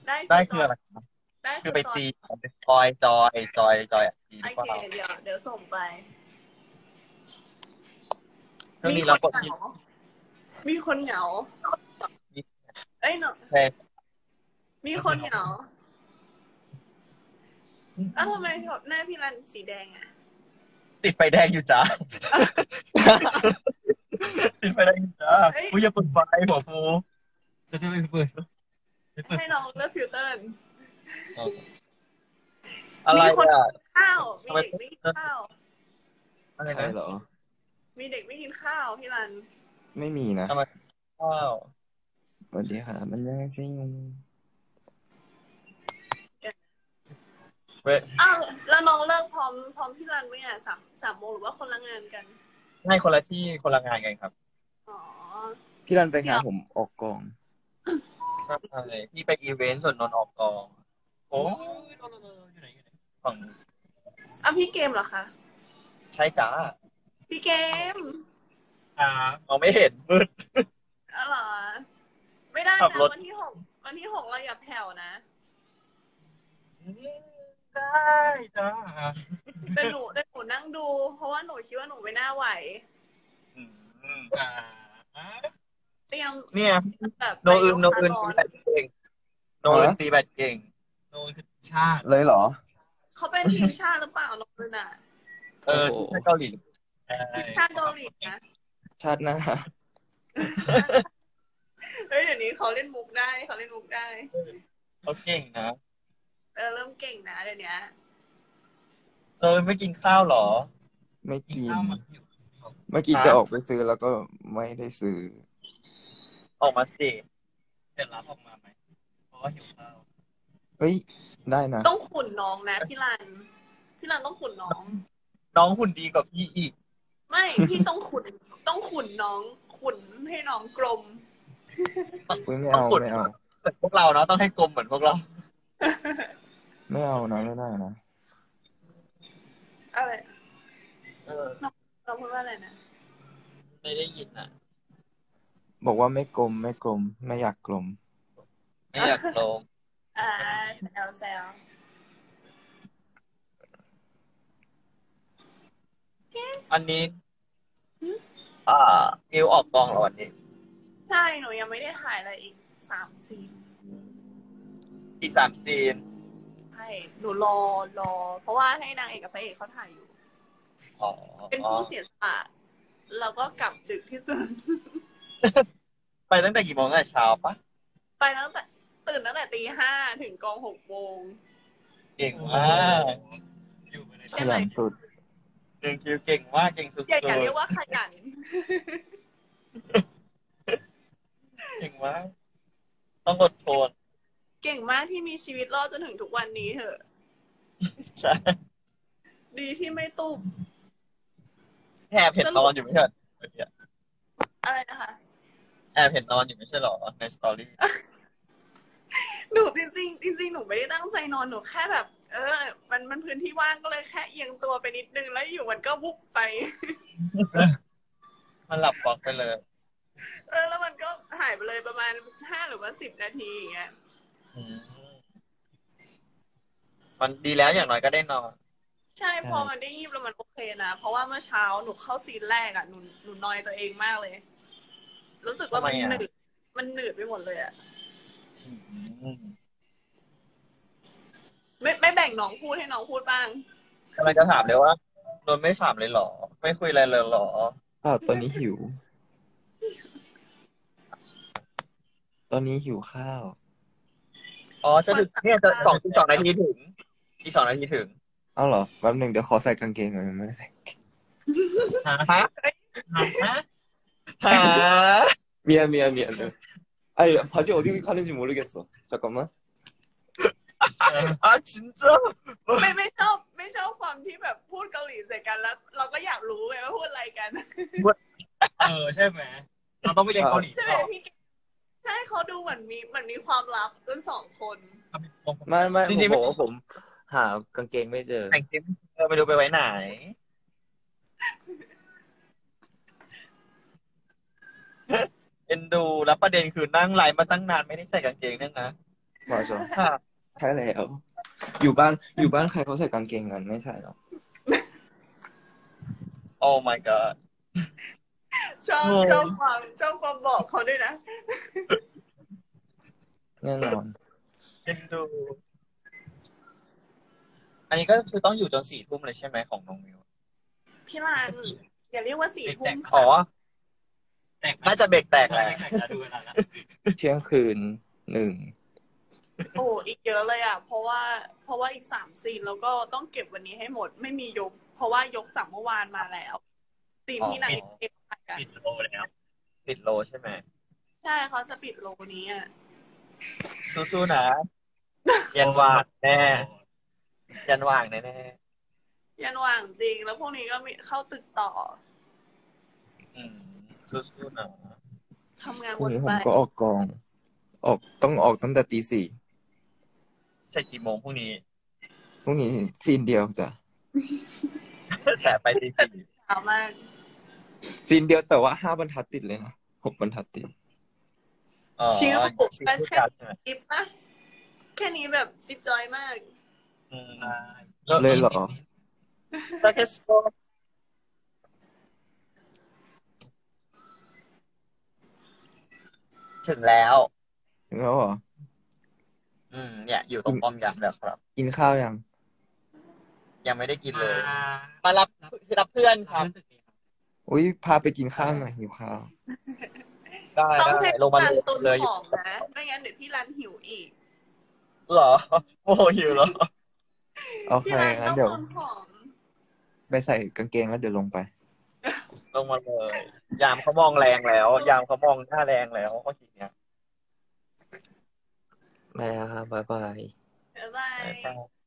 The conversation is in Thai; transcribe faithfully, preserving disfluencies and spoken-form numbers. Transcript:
ได้คืได้อจอยคืออะไรครับได้คือไปคือจอยตีจอยจอยจอยจอยอ่ะตีหโอเครือเปล่าเดี๋ยวเดี๋ยวส่งไปเครื่องมีนี้คนเหงาเรากดที่มีคนเหงามีเอ้ยหนแพรมีคนเหงาเอ้าทำไมหน้าพี่รันสีแดงอ่ะติดไฟแดงอยู่จ้าติดไฟแดงอยู่จ้าเฮ้ยอุ้ยอย่าเปิดไฟหัวฟูจะจะไปเปิดไปเปิดให้น้องเลือกฟิลเตอร์อะไรมีคนอ่ะข้าวมีทำไมเด็กไม่กินข้าวอะไรนะใช่เหรอมีเด็กไม่กินข้าวพี่รันไม่มีนะทำไมข้าวสวัสดีค่ะมันยังไงซิงเว้ยอ้าวแล้วน้องเลิกพร้อมพร้อมพี่รันไหมอ่ะสามสามโมงหรือว่าคนละงานกันให้คนละที่คนละงานกันครับอ๋อพี่รันไปเดี๋ยวงานผมออกกองใช่พี่ไปอีเวนต์ส่วนนนท์ออกกองโอ้ยนนท์นนท์อยู่ไหนอยู่ไหนฝั่งอ่ะพี่เกมเหรอคะใช่จ้าพี่เกมอ่าเราไม่เห็นมืดอ๋อเหรอไม่ได้ขับนะรถวันที่หกวันที่หกเราอย่าแผ่วนะได้จ้าแต่หนูแต่หนูนั่งดูเพราะว่าหนูคิดว่าหนูไม่น่าไหวอืมอ่าเตรียมเนี่ยแบบโนไปโยอื่นโนคะอื่นตีร้อนแบดเก่งโนอื่นตีแบดเก่งโนอื่นคือชาติเลยเหรอเขาเป็นทีมชาติหรือเปล่าน้องเลยน่ะเออโอ้โหที่เกาหลีใช่ทีมชาติเกาหลีนะชาติหน้าเฮ้ยเดี๋ยวนี้เขาเล่นมุกได้เขาเล่นมุกได้เขาเก่งนะเออเริ่มเก่งนะเดี๋ยวนี้เออไม่กินข้าวหรอไม่กินข้าวมาเมื่อกี้จะออกไปซื้อแล้วก็ไม่ได้ซื้อออกมาสิเดี๋ยวรับออกมาไหมเพราะว่าหิวข้าวเฮ้ยได้นะต้องขุนน้องนะพี่รันพี่รันต้องขุนน้องน้องหุ่นดีกว่าพี่อีกไม่พี่ต้องขุนต้องขุนน้องขุนให้น้องกลมอุ้ยไม่ต้องเอาขุดไม่เอาเหมือนพวกเราเนาะต้องให้กลมเหมือนพวกเราไม่เอานะไม่ได้นะอะไรเออน้องน้องพูดว่าอะไรนะไม่ได้ยินอ่ะบอกว่าไม่กลมไม่กลมไม่อยากกลมไม่อยากลงอ่าแซวแซวอันนี้อ่ามิวออกกองเหรอวันนี้ใช่หนูยังไม่ได้ถ่ายอะไรอีกสามซีนอีกสามซีนใช่หนูรอรอเพราะว่าให้นางเอกกับพระเอกเขาถ่ายอยู่อ๋อเป็นผู้เสียสละแล้วก็กลับดึกที่สุดไปตั้งแต่กี่โมงตั้งแต่เช้าปะไปตั้งแต่ตื่นตั้งแต่ตีห้าถึงกองหกโมงเก่งมากขยันสุดหนึ่งคิวเก่งมากเก่งสุดๆอย่าอย่าเรียกว่าขยันเก่งมากต้องอดทนเก่งมากที่มีชีวิตรอดจนถึงทุกวันนี้เถอะใช่ดีที่ไม่ตุบแอบเห็นนอนอยู่ไม่ใช่เหรออะไรนะคะแอบเห็นนอนอยู่ไม่ใช่เหรอในสตอรี่หนูจริงๆจริงๆหนูไม่ได้ตั้งใจนอนหนูแค่แบบ เออ มันมันพื้นที่ว่างก็เลยแค่เอียงตัวไปนิดนึงแล้วอยู่มันก็วุบไปมันหลับปอกไปเลยเออแล้วมันก็หายไปเลยประมาณห้าหรือว่าสิบนาทีอย่างเงี้ยมันดีแล้วอย่างน้อยก็ได้นอนใช่พอมันได้ยิบแล้วมันโอเคนะเพราะว่าเมื่อเช้าหนูเข้าซีนแรกอ่ะหนูหนูนอยตัวเองมากเลยรู้สึกว่ามันหนืดมันหนืดไปหมดเลยอ่ะไม่ไม่แบ่งน้องพูดให้น้องพูดบ้างกำลังจะถามเลยว่าโดนไม่ถามเลยหรอไม่คุยอะไรเลยหรออ้าวตอนนี้หิวตอนนี้หิวข้าวอ๋อจะถึงเนี่ยจะสองสองนาทีถึงอีกสองนาทีถึงเอาเหรอแป๊บหนึ่งเดี๋ยวขอใส่กางเกงหน่อยไม่ได้ใส่ฮะฮะฮะฮะ 미안미안미안아니바지어디가는지모르겠어잠깐만 อ่ะจริงจ้ะไม่ไม่ชอบไม่ชอบความที่แบบพูดเกาหลีใส่กันแล้วเราก็อยากรู้ไงว่าพูดอะไรกันเออใช่ไหมเราต้องไปเรียนเกาหลีใช่ไหมพี่ใช่เขาดูเหมือนมีเหมือนมีความลับกันสองคนไม่ไม่จริงๆบอกว่าผมหากางเกงไม่เจอแต่งเกงเออไปดูไปไว้ไหนเอ็นดูแล้วประเด็นคือนั่งไลฟ์มาตั้งนานไม่ได้ใส่กางเกงนั่นนะ 맞아. ค่ะใช่แล้ว อยู่บ้านอยู่บ้านใครเขาใส่กางเกงกันไม่ใช่หรอโอ้ my god ชอบงงชอบความชอบความบอกเขาด้วยนะแน่นอนเอ็นดู อันนี้ก็คือต้องอยู่จนสี่ทุ่มเลยใช่ไหมของน้องมิวพี่รันอย่าเรียกว่าสี่ทุ่มอ๋อแตกน่าจะเบรกแตกแหละแตกแล้วดูเวลาแล้วเที่ยงคืนหนึ่งโอ้อีกเยอะเลยอ่ะ เพราะว่าเพราะว่าอีกสามซีนแล้วก็ต้องเก็บวันนี้ให้หมด ไม่มียก เพราะว่ายกจากเมื่อวานมาแล้วซีนที่ไหนเก็บกันปิดโลแล้วปิดโลใช่ไหมใช่เขาจะปิดโลนี้อ่ะสู้ๆนะ ยันวางแน่ ยันวางแน่ยันว่างจริง แล้วพวกนี้ก็มีเข้าตึกต่อๆอืมสู้ๆนะทำงานพรุ่วงนนี้ผไปมก็ออกกอง ออกต้องออกตั้งแต่ตีสี่เสร็จกี่โมงพรุ่งนี้พรุ่งนี้ซีนเดียวจ้ะแต่ไปตีสี่เช้ามากซีนเดียวแต่ว่าห้าบรรทัดติดเลยนะหกบรรทัดติดอ๋อชิลชิลแค่พูดแค่กันใช่ไหมจิ๊บนะแค่นี้แบบจิ๊บจอยมากอืมเลยเหรอだけどถึงแล้วถึงแล้วเหรออืม เนี่ย อยู่ตรงป้อมยามแล้วครับกินข้าวยังยังไม่ได้กินเลยมามารับรับเพื่อนครับอุ้ยพาไปกินข้าวหน่อยหิวข้าวได้ต้องได้ให้ลงมารันเลยตุนเลยของนะ ไม่งั้นเดี๋ยวพี่รันหิวอีกเหรอ โอ้หิวเหรอโอเคพี่รันงั้ต้นองเดี๋ยวตุนของไปใส่กางเกงแล้วเดี๋ยวลงไปลงมาเลย ยามเขามองแรงแล้ว ยามเขามองหน้าแรงแล้วก็ทีเนี้ยบายครับบ๊ายบายบ๊ายบายไป